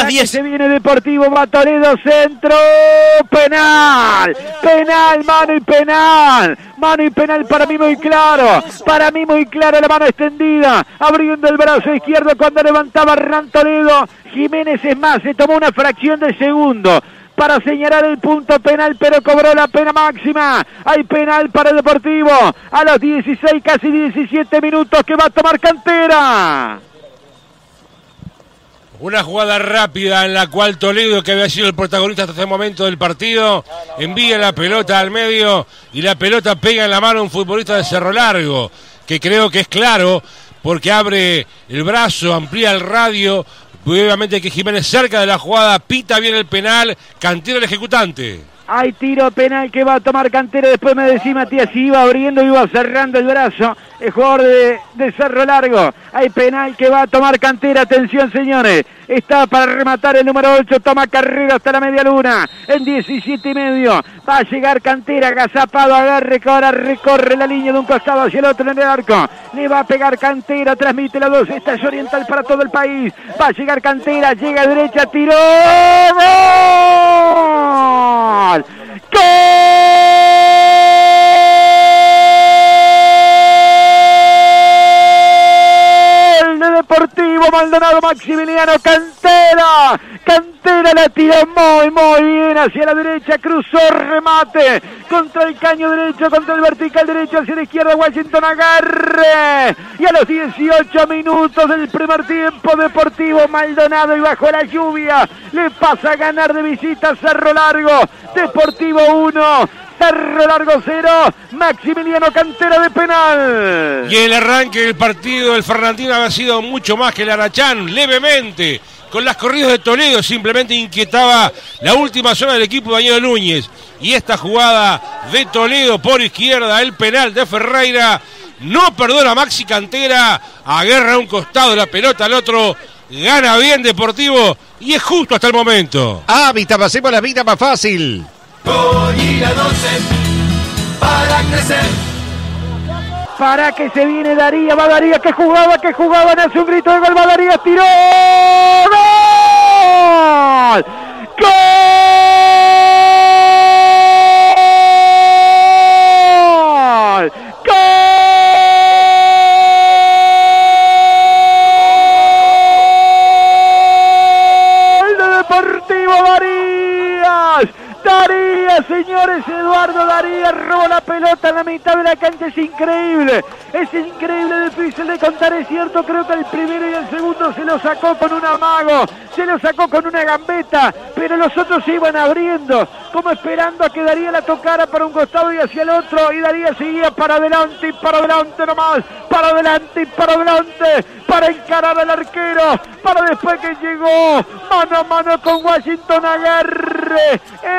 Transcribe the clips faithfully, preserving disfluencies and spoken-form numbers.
las diez. Se viene Deportivo, va Toledo, centro, penal, penal, mano y penal, mano y penal para mí muy claro, para mí muy claro, la mano extendida, abriendo el brazo izquierdo cuando levantaba Hernán Toledo. Jiménez, es más, se tomó una fracción de segundo para señalar el punto penal, pero cobró la pena máxima. Hay penal para el Deportivo a los dieciséis, casi diecisiete minutos, que va a tomar Cantera. Una jugada rápida en la cual Toledo, que había sido el protagonista hasta este momento del partido, envía la pelota al medio y la pelota pega en la mano a un futbolista de Cerro Largo, que creo que es claro porque abre el brazo, amplía el radio. Obviamente que Jiménez, cerca de la jugada, pita bien el penal. Cantera el ejecutante. Hay tiro penal que va a tomar Cantera. Después me decía Matías, si iba abriendo, iba cerrando el brazo el jugador de, de Cerro Largo. Hay penal que va a tomar Cantera. Atención, señores, está para rematar el número ocho, toma carrera hasta la media luna, en diecisiete y medio, va a llegar Cantera, agazapado, agarre, que ahora recorre la línea de un costado hacia el otro en el arco, le va a pegar Cantera, transmite la dos, esta es oriental para todo el país, va a llegar Cantera, llega a derecha, tiró, ¡gol! ¡Gol! Deportivo Maldonado, Maximiliano Cantera, Cantera la tiró muy muy bien hacia la derecha, cruzó, remate contra el caño derecho, contra el vertical derecho, hacia la izquierda, Washington, agarre, y a los dieciocho minutos del primer tiempo, Deportivo Maldonado, y bajo la lluvia le pasa a ganar de visita Cerro Largo. Deportivo uno, Cerro Largo cero, Maximiliano Cantera de penal. Y el arranque del partido, el Fernandino había sido mucho más que el Arachán, levemente, con las corridas de Toledo, simplemente inquietaba la última zona del equipo de Daniel Núñez. Y esta jugada de Toledo por izquierda, el penal de Ferreira, no perdona Maxi Cantera, agarra a un costado la pelota al otro, gana bien Deportivo y es justo hasta el momento. Hábitat, pasemos la vida más fácil. Goyila doce para crecer. Para que se viene Darío, va Darío, que jugaba, que jugaba, nace un grito de gol, va Darío, tiró, ¡gol! ¡Gol! ¡Gol de Deportivo Darías! Darías, señores, Eduardo Darías robó la pelota en la mitad de la cancha, es increíble, es increíble, difícil de contar, es cierto, creo que el primero y el segundo se lo sacó con un amago, se lo sacó con una gambeta, pero los otros se iban abriendo, como esperando a que Darías la tocara para un costado y hacia el otro, y Darías seguía para adelante y para adelante nomás, para adelante y para adelante, para encarar al arquero, para después que llegó mano a mano con Washington, agarre,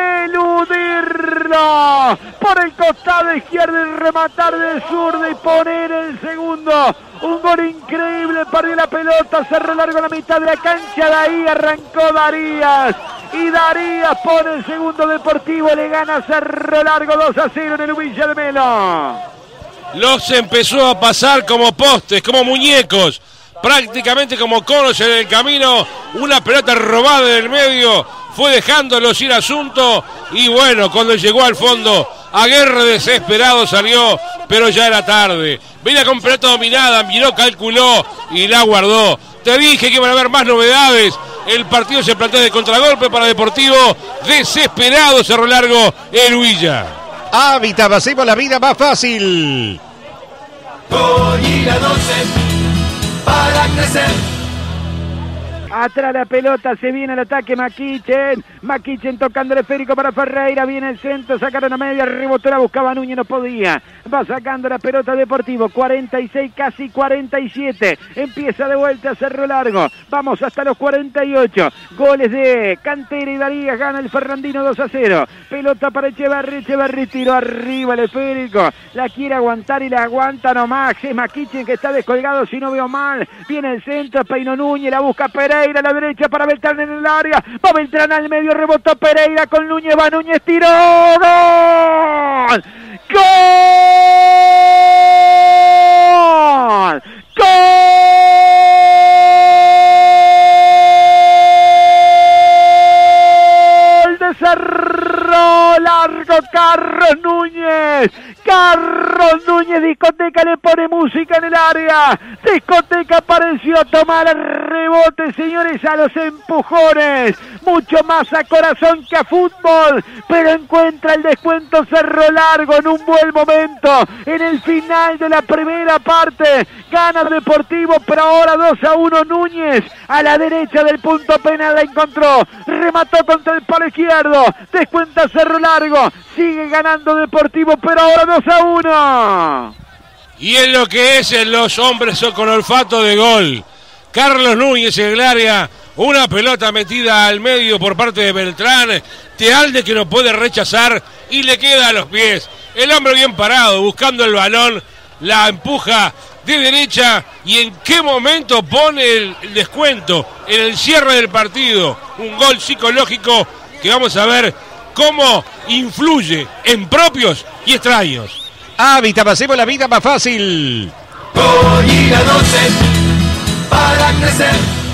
eludirlo por el costado izquierdo y rematar de zurda y poner el segundo. Un gol increíble, perdió la pelota, Cerro Largo a la mitad de la cancha, de ahí arrancó Darías. Y Darías pone el segundo, Deportivo le gana a Cerro Largo dos a cero en el Villa de Melo. Los empezó a pasar como postes, como muñecos, prácticamente como conos en el camino, una pelota robada del medio, fue dejándolos ir asunto, y bueno, cuando llegó al fondo, Aguerre desesperado salió, pero ya era tarde. Venía con pelota dominada, miró, calculó y la guardó. Te dije que iban a haber más novedades. El partido se plantea de contragolpe para Deportivo, desesperado Cerro Largo, el Huilla. Hábitat, pasemos la vida más fácil. Goyila doce para crecer. Atrás la pelota, se viene el ataque Maquichen, Maquichen tocando el esférico para Ferreira, viene el centro, sacaron a media, rebotó, la buscaba Núñez, no podía, va sacando la pelota Deportivo, cuarenta y seis, casi cuarenta y siete, empieza de vuelta Cerro Largo, vamos hasta los cuarenta y ocho, goles de Cantera y Darías, gana el Fernandino dos a cero, pelota para Echeverri, Echeverri tiró arriba el esférico, la quiere aguantar y la aguanta nomás, es Maquichen que está descolgado si no veo mal, viene el centro, Peino Núñez, la busca Pereira, a la derecha para Beltrán en el área, va Beltrán al medio, rebotó Pereira con Núñez, va Núñez, tiró, ¡gol! ¡Gol! ¡Gol! Cerro Largo, Carlos Núñez. Carlos Núñez, discoteca, le pone música en el área. Discoteca pareció tomar rebote, señores, a los empujones. Mucho más a corazón que a fútbol, pero encuentra el descuento Cerro Largo en un buen momento. En el final de la primera parte, gana Deportivo, pero ahora dos a uno Núñez. A la derecha del punto penal la encontró. Remató contra el palo izquierdo. Descuenta Cerro Largo. Sigue ganando Deportivo, pero ahora dos a uno. Y es lo que es en los hombres con olfato de gol. Carlos Núñez en el área. Una pelota metida al medio por parte de Beltrán. Tealde que no puede rechazar y le queda a los pies. El hombre bien parado, buscando el balón. La empuja de derecha. ¿Y en qué momento pone el, el descuento? En el cierre del partido. Un gol psicológico que vamos a ver cómo influye en propios y extraños. Hábitat, hacemos la vida más fácil. Goñi la doce para crecer.